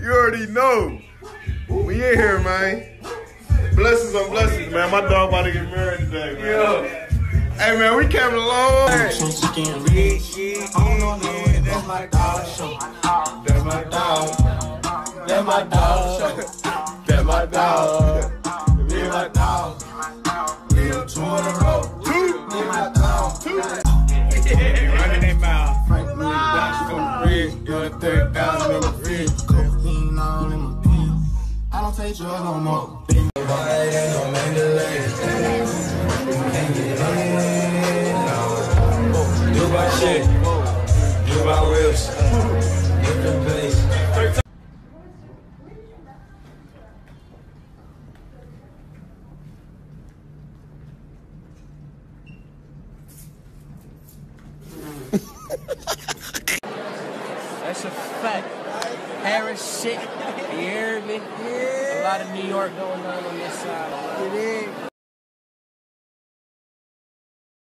You already know. We in here, man. Blessings on blessings, man. My dog about to get married today, man. Yeah. Hey, man, we came along. That's my dog show. That's my dog. That's my dog show. That's my dog. Be my dog. We on 2 in a row. 2. Be my dog. 2. Running that mouth. Frank me back from the bridge. You're 30,000 in the fridge. Cocaine all in my pants. I don't take drugs no more. Ain't no Mandalay. Do my shit. Do my whips. Different place. That's a fact. Paris shit. You heard me? Yeah. A lot of New York going on this side. It is.